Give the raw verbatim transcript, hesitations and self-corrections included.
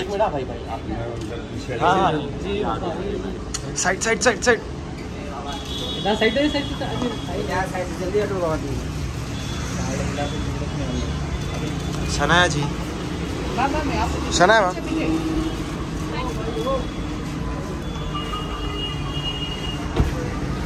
Minute भाई भाई हाँ हाँ side side side side side side side जल्दी हटो बाबा। शनाया जी शनाया